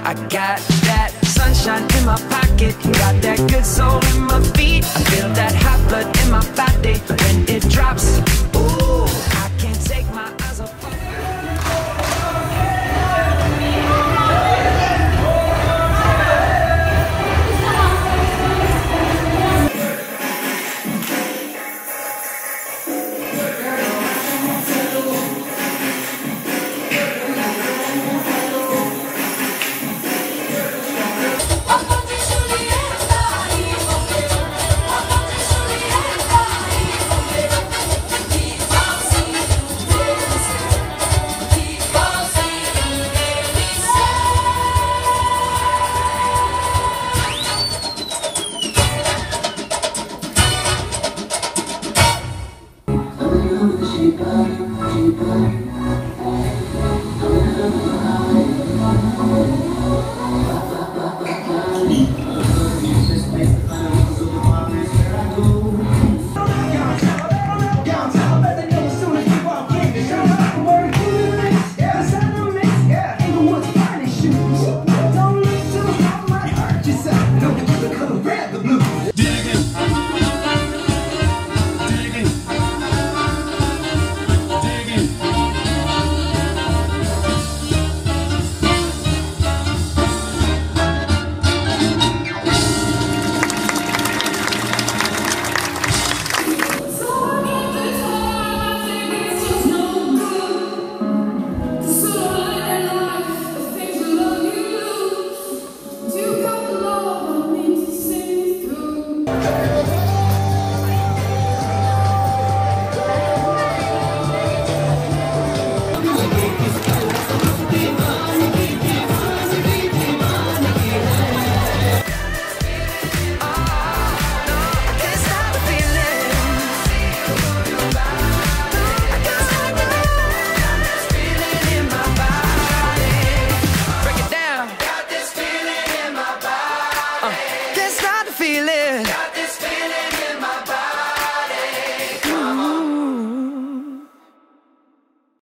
I got that sunshine in my pocket, got that good soul in my feet. I feel that hot blood in my body when it drops.